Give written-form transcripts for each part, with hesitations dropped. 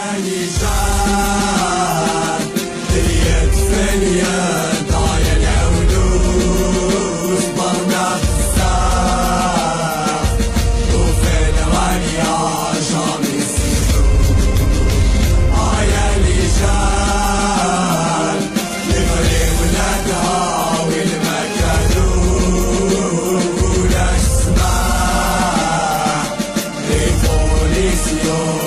يا نيشان اليد في اليد ضايع العودوس برنا في الساح وفي الغنيا جام يسيحون يا نيشان نفري ولادها والمكانون ولا السماح للبوليسيون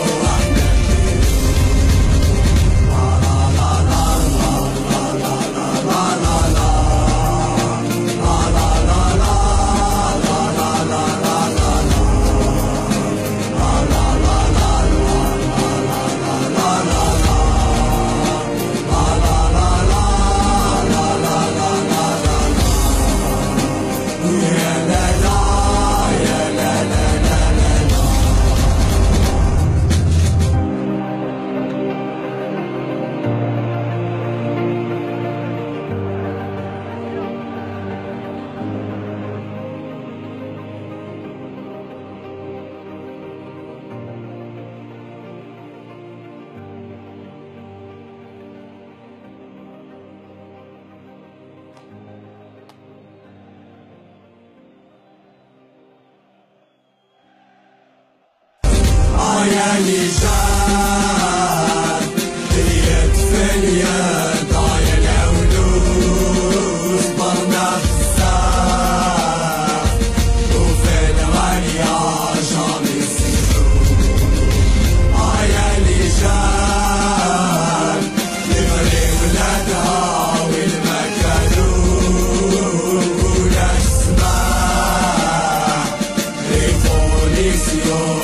يا نيشان اليد في اليد ضايع العودوس برنا في الساح وفي الغنيا جام يسيحون يا نيشان نفري ولادها والمكانون ولا السماح للبوليسيون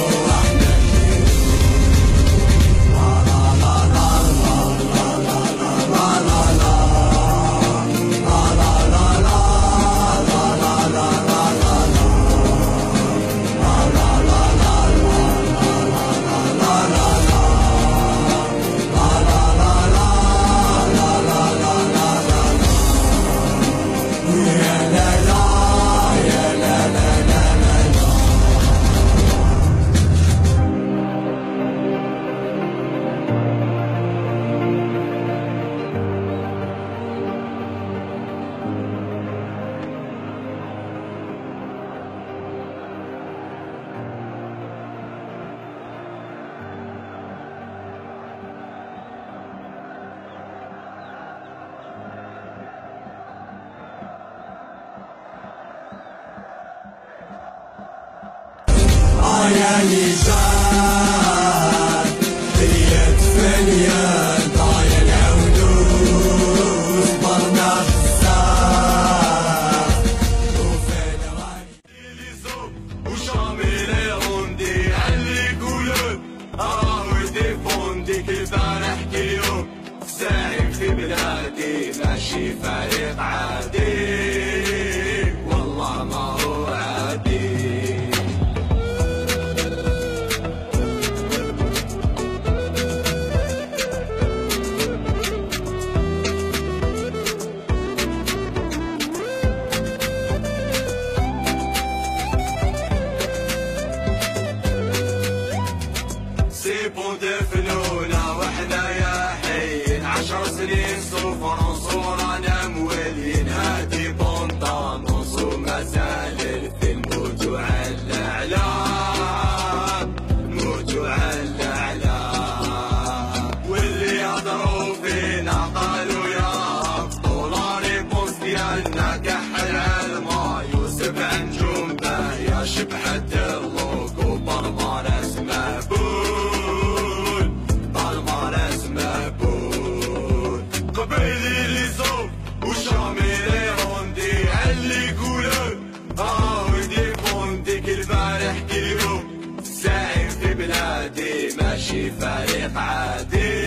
يا نيشان اليد في اليد ضايع العودوس برنا في الساح وفي الغنيا وشامل روندي اللي يقولون راهو يديفونديك البارح كل يوم سايق في بلادي ماشي فريق عادي والله ما هو عادي سيبون دفنونا واحنا يا حين 10 سنين صفر نصورنا مولين هادي بونطان نصو مسالل في الموت وعلى الاعلام موت وعلى الاعلام واللي يهضروا فينا قالوا يا طولاني بوس ديالنا كحل على الماي وسبع نجوم باهية شبحة اللوكو برمانس مهبول برمانس مهبول قبيلي اللي صوب وشامل روندي اللي يقولون يديفونديك البارح كل يوم سايق في بلادي ماشي فريق عادي